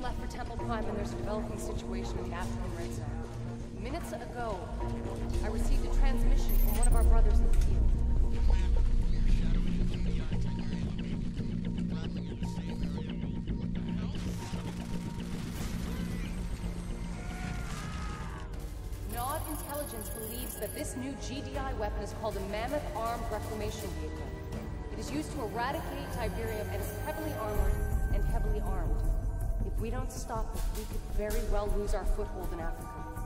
left for Temple Prime and there's a developing situation in the African Red Zone. Minutes ago, I received a transmission from one of our brothers in the field. Nod Intelligence believes that this new GDI weapon is called a Mammoth Armed Reclamation Vehicle. It is used to eradicate Tiberium and is heavily armored and heavily armed. If we don't stop it, we could very well lose our foothold in Africa.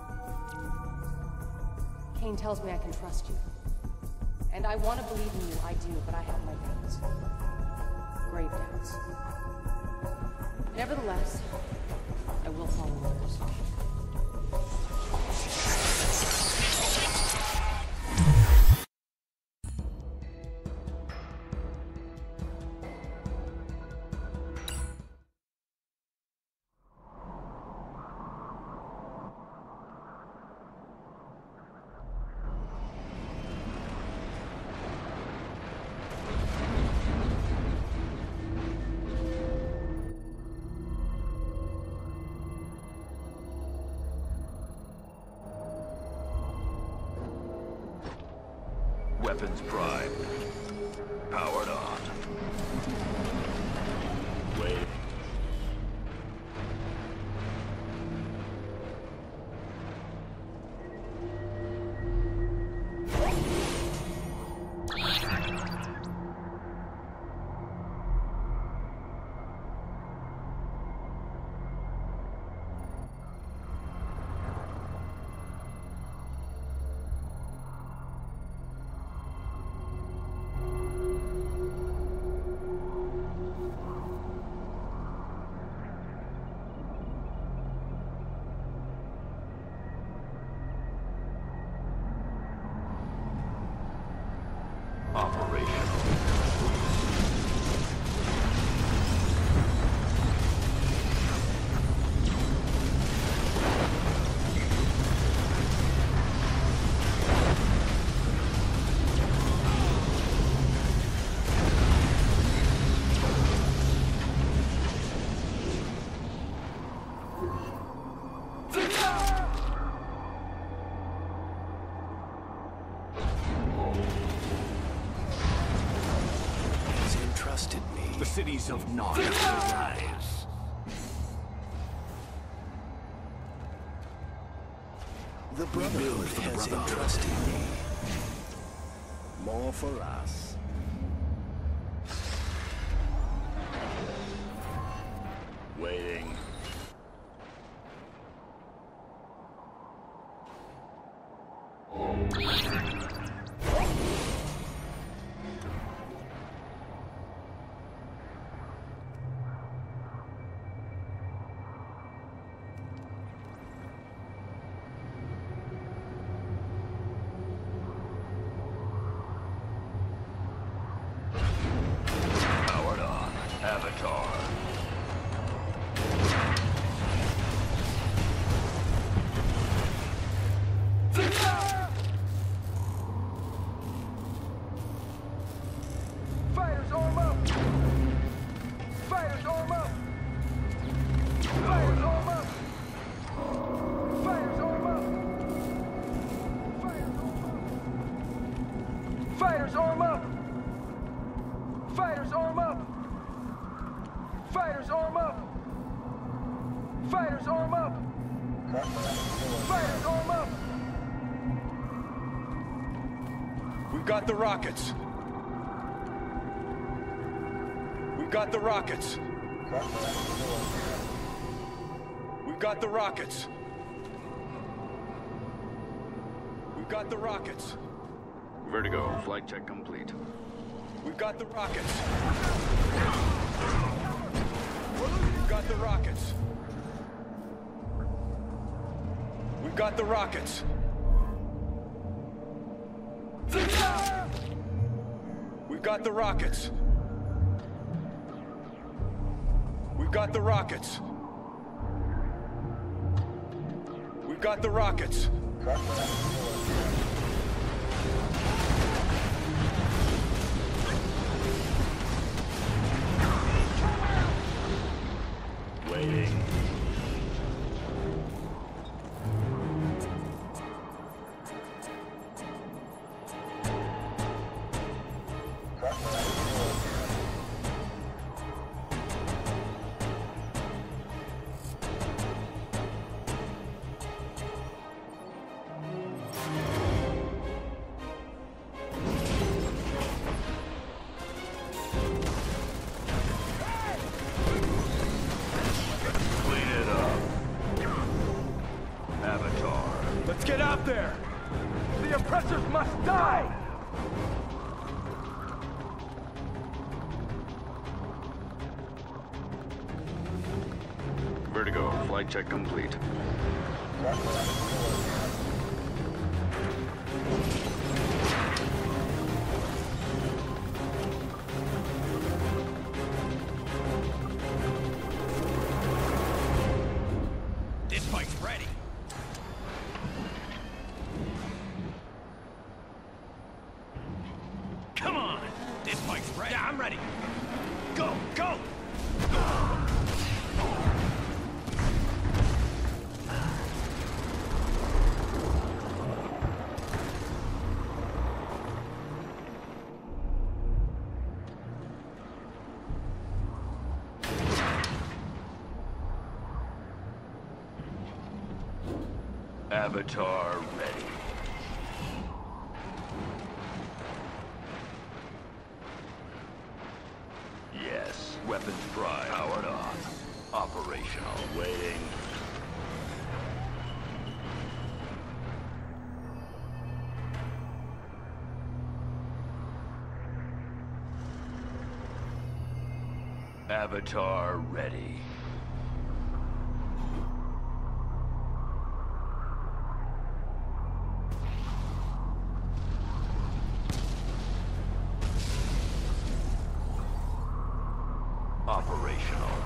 Kane tells me I can trust you. And I want to believe in you, I do, but I have my doubts. Grave doubts. Nevertheless, I will follow orders. Weapons primed. Powered on. Wait. The cities of Nod will rise. The Brotherhood has entrusted me. More for us. Waiting. Avatar. Fighters arm up! Fighters arm up! Fighters arm up! Fighters arm up! Fighters arm up! Fighters arm up! Fighters arm up! Fighters arm up! Fighters arm up! We've got the rockets. We've got the rockets. We've got the rockets. We've got the rockets. Vertigo, flight check complete. We've got the rockets. We've got the rockets. We've got the rockets. We've got the rockets. We've got the rockets. We've got the rockets. Waiting. to go. Flight check complete. This bike's ready. Come on! This bike's ready. Yeah, I'm ready. Go! Go! Avatar ready. Yes, weapons prime. Powered on. Operational. Waiting. Avatar ready. Operational.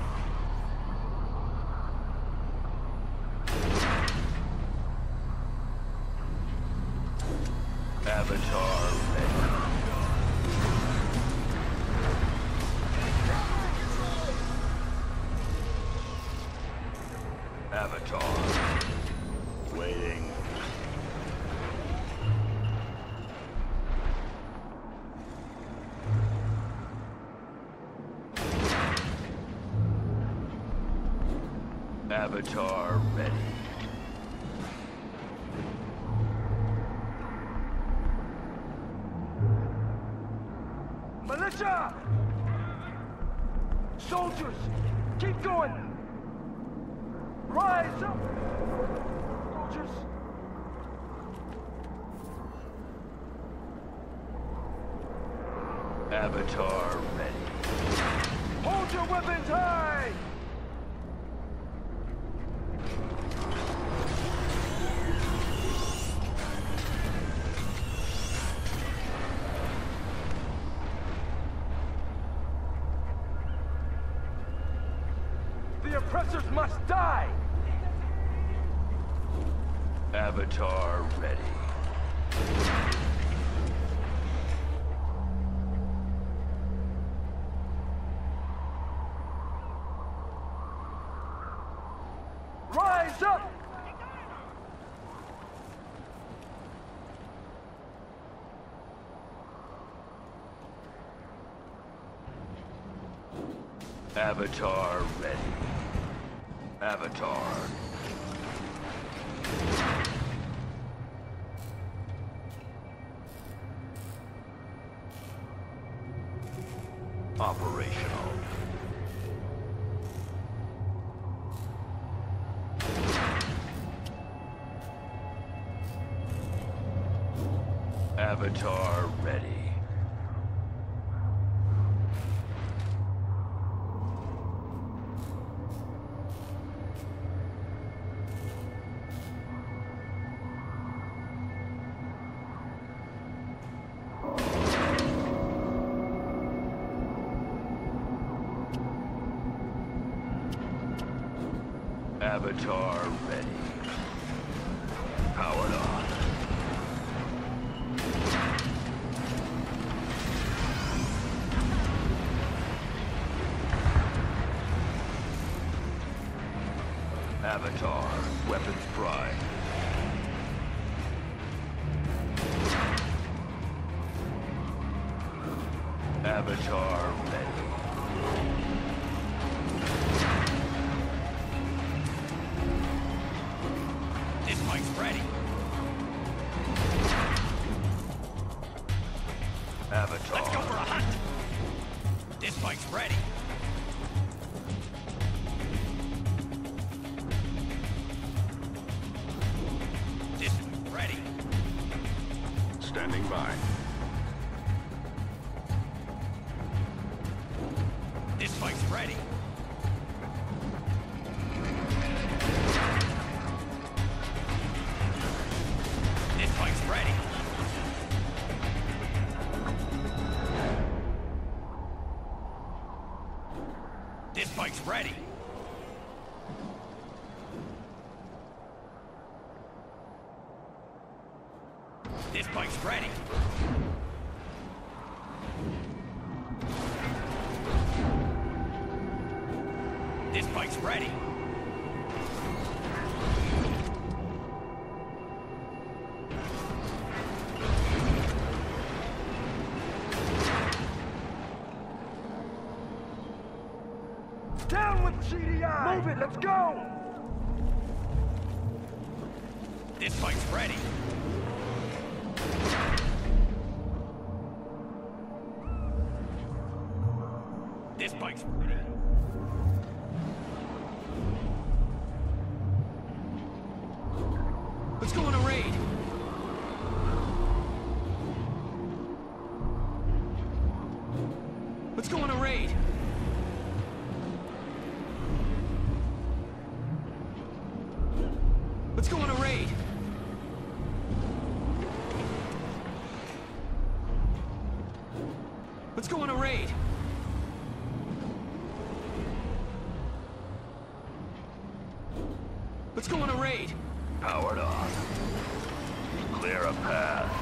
Avatar ready. Avatar. Waiting. Avatar ready. Militia! Soldiers, keep going! Rise up! Soldiers! Avatar ready. Hold your weapons high! The oppressors must die! Avatar ready. Rise up! Avatar ready. Avatar. Operational. Avatar ready. Avatar ready. Powered on. Avatar, weapons prime. Avatar ready. This bike's ready. Avatar. Let's go for a hunt. This bike's ready. This bike's ready. Standing by. This bike's ready. This bike's ready. This bike's ready. This bike's ready. Down with GDI! Move it, let's go! This bike's ready. This bike's ready. Let's go on a raid. Let's go on a raid. Let's go on a raid. Let's go on a raid. Let's go on a raid. Powered on. Clear a path.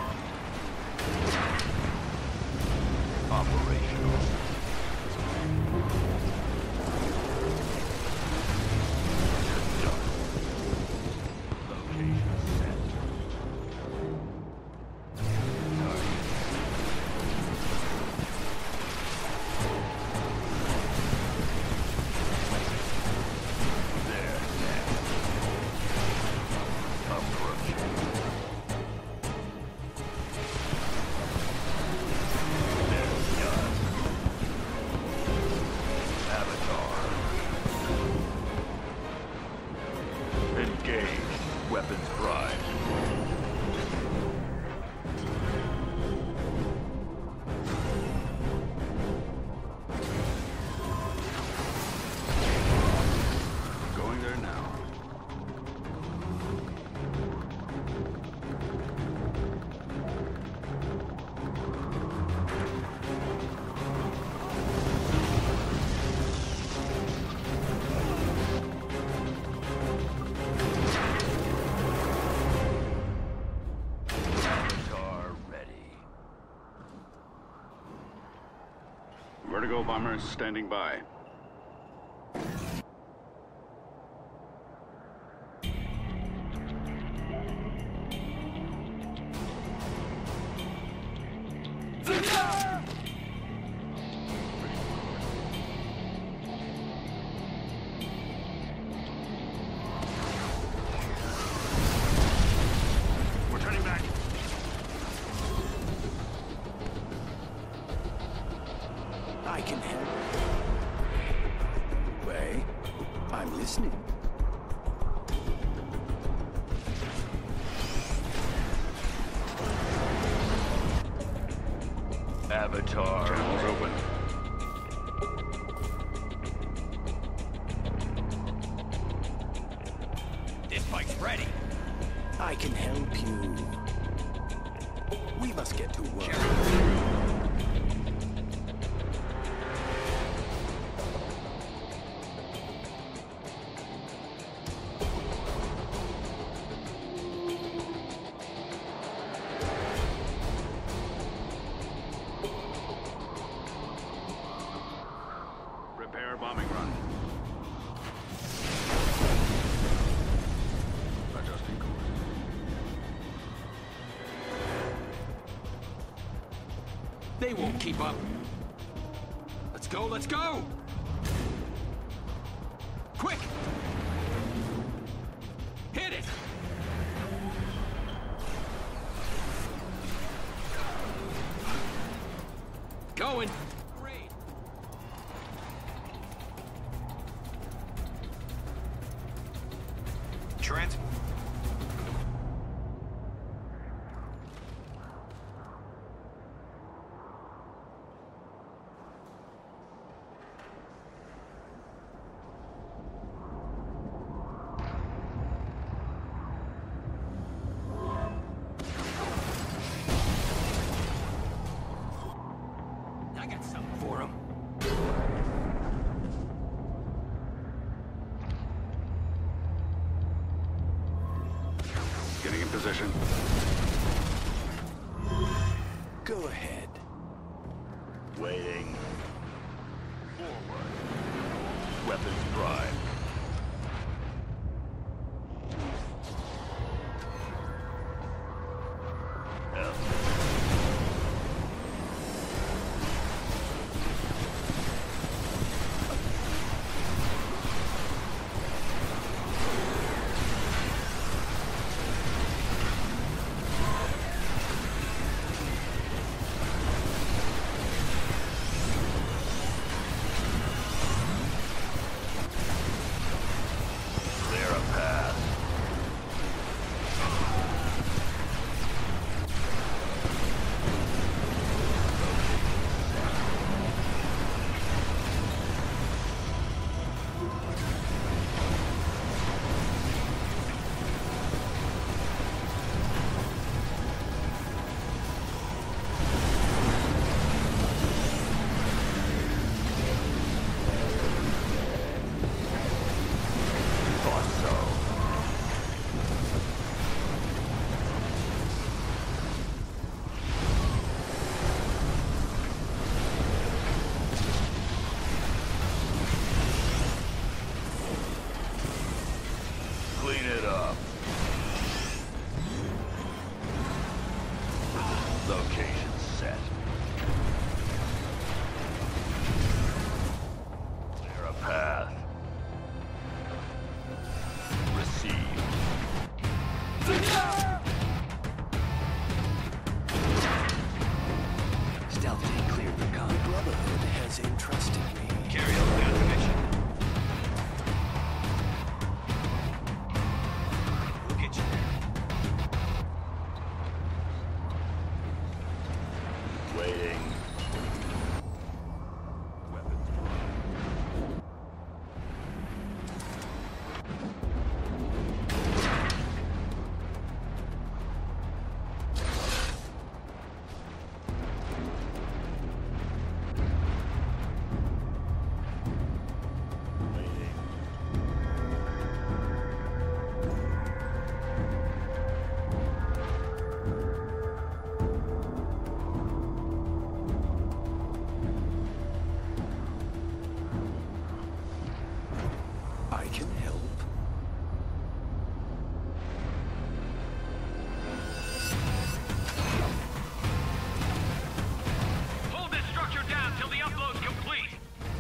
Operational. Done. Location set. There, now. Approaching. There's done. Avatar. Engage. Weapons prime. Going there now. Avatar ready. Vertigo bombers standing by. We're turning back. I can help. Way, I'm listening. Avatar. Channels open. This bike's ready. I can help you. We must get to work. Prepare bombing run. Adjusting course. They won't keep up. Let's go, let's go! Quick! Hit it! Going! Raid! Trent? I got something for him. position. Go ahead. Waiting. Forward. Weapons prime. Clean it up. Location set. Clear a path. Receive. Stealth team cleared the con. Brotherhood has entrusted me. Carry out the mission. We'll get you there. Waiting. Weapons prime. Waiting. I can help. Hold this structure down till the upload's complete.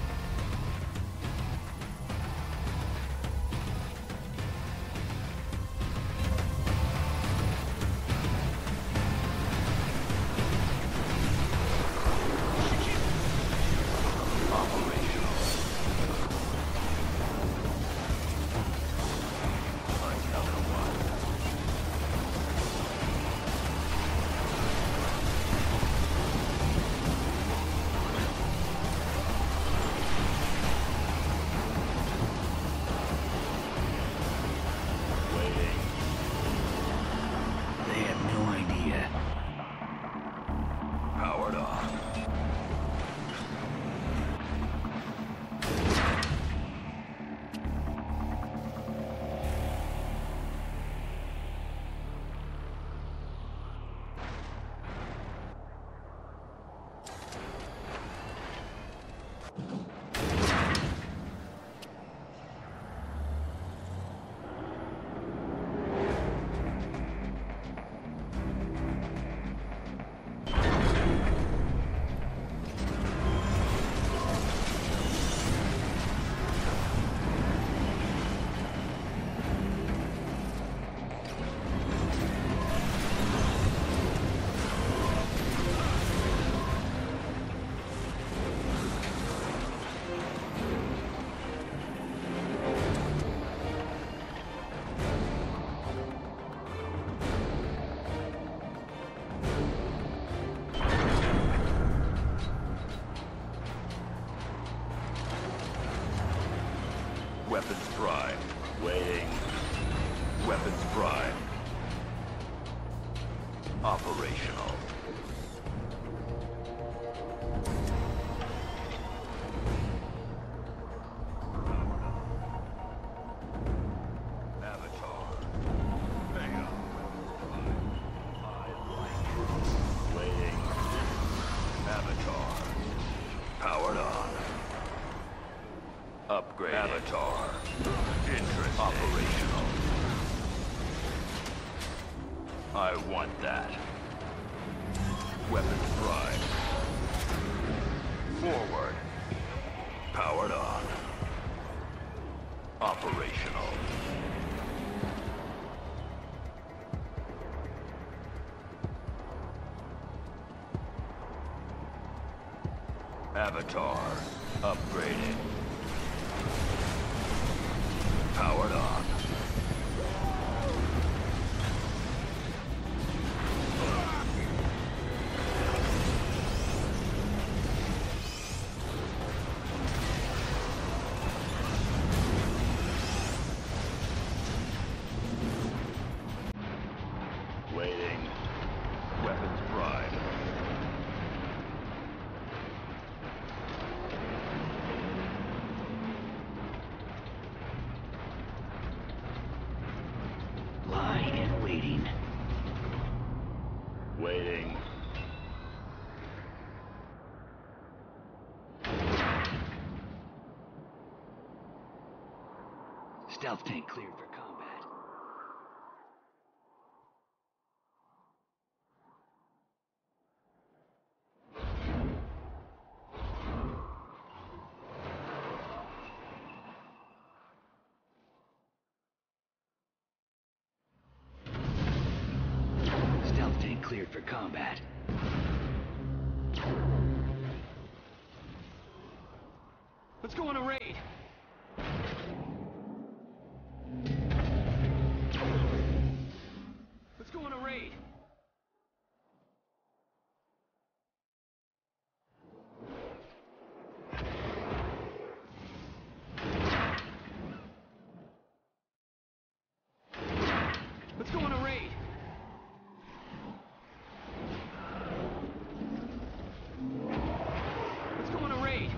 They have no idea. Powered on. Weapons prime. Waiting. Weapons prime. Operational. Avatar. Bam. Upgrade. Avatar. Interest. Operational. I want that. Weapons prime. Forward. Powered on. Operational. Avatar. Upgraded. Powered on. Waiting. Weapons prime. Lying and waiting. Waiting. Stealth tank cleared for combat. Stealth tank cleared for combat. Let's go on a raid. Let's go on a raid. Let's go on a raid. Let's go on a raid.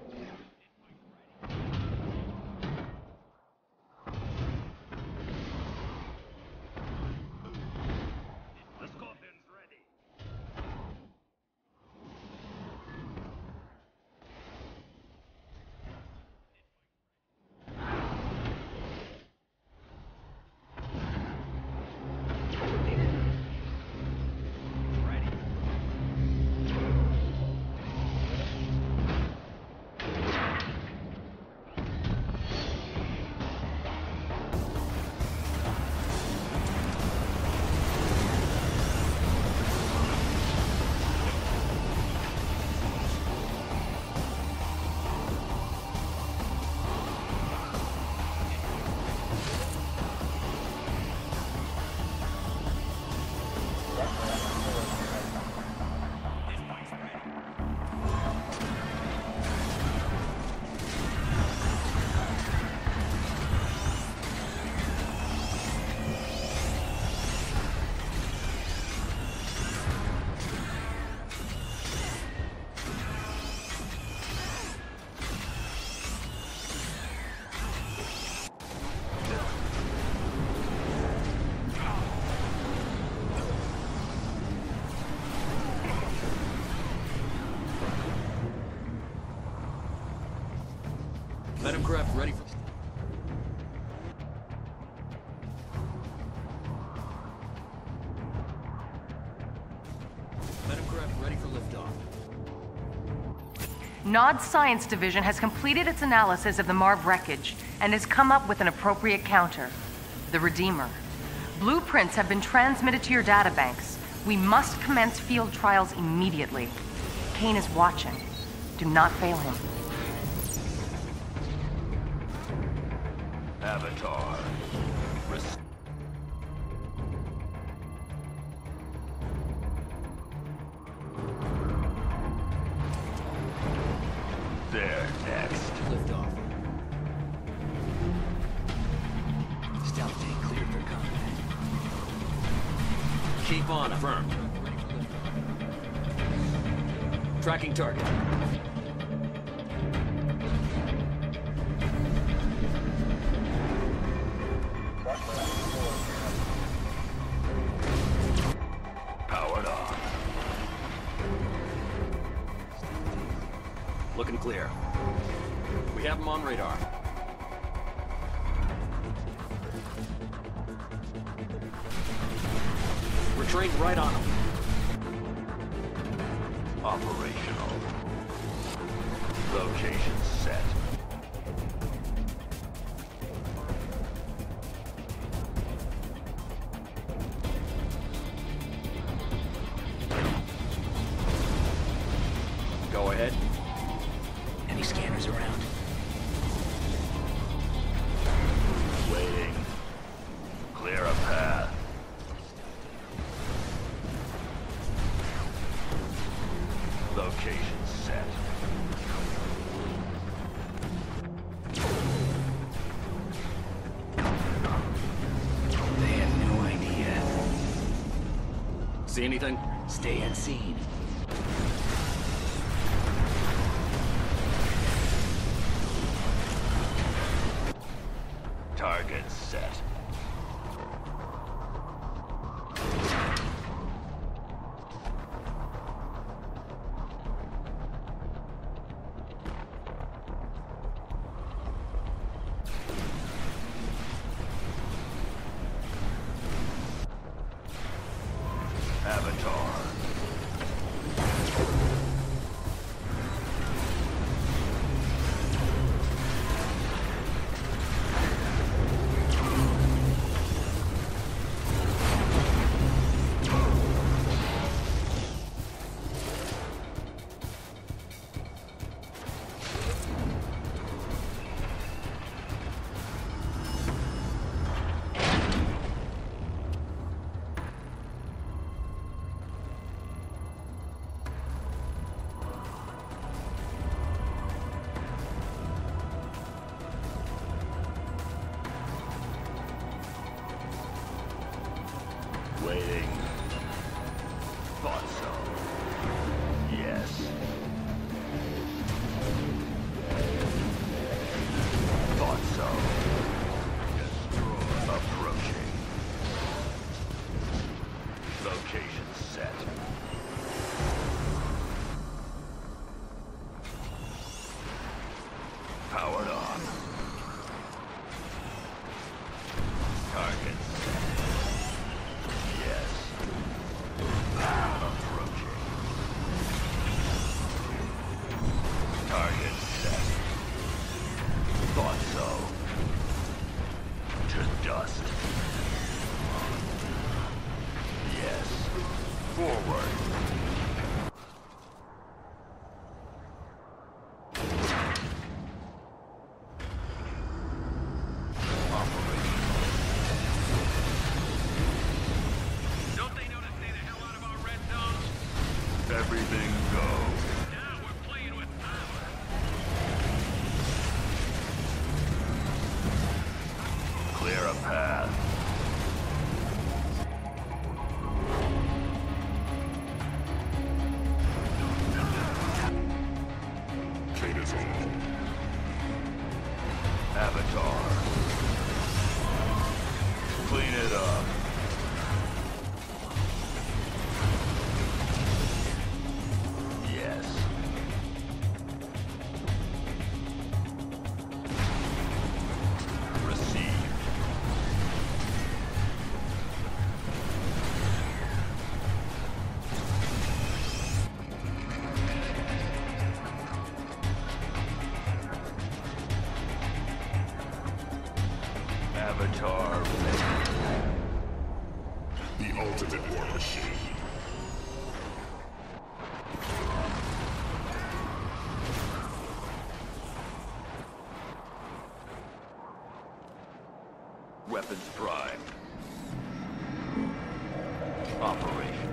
The Scorpion's ready. Venom craft ready for... Venom craft ready for liftoff. Nod's Science Division has completed its analysis of the Marv wreckage and has come up with an appropriate counter. The Redeemer. Blueprints have been transmitted to your databanks. We must commence field trials immediately. Kane is watching. Do not fail him. Avatar. There, next. Liftoff. Stealth tank cleared for combat. Keep on, affirmed. Tracking target. Powered on. Looking clear. We have them on radar. We're trained right on them. Operational. Location set. Go ahead. Any scanners around? Waiting. Clear a path. Location set. They have no idea. See anything? Stay unseen. Target set. Avatar. Waiting. Thought so. Yes. Thought so. Destroy. Approaching. Location set. Powered on. Target set. Yes. Approaching. Target set. Thought so. To dust. Yes. Forward. Don't they know to stay the hell out of our red zone? Everything go. Now we're playing with power. Clear a path. Traitors all. Avatar. Clean it up. Yes. Received. Avatar ready. The ultimate war machine. Weapons prime. Operation.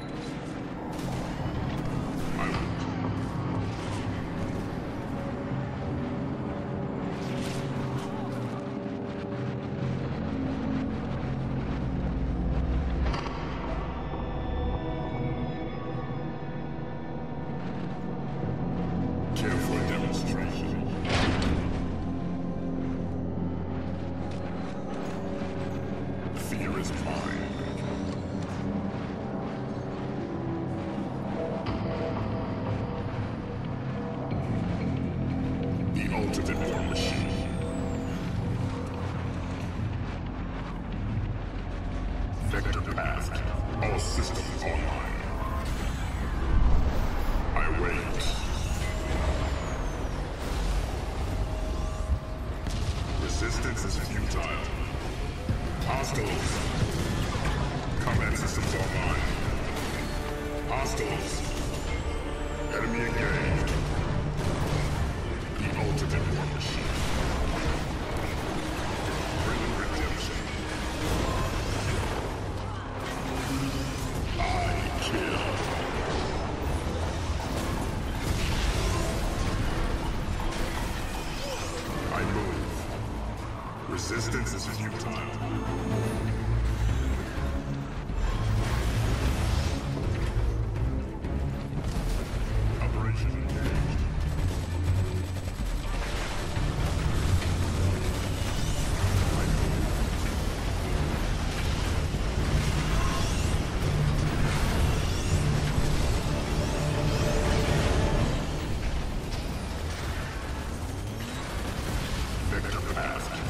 Care for a demonstration? Fear is mine. The ultimate ultimate war machine. Vector passed. All systems online. I wait. Resistance is futile. Hostiles. Combat systems online. Hostiles. Enemy engaged. The ultimate war machine. Bring redemption. I kill. I move. Resistance is futile. Operation engaged. Vector passed.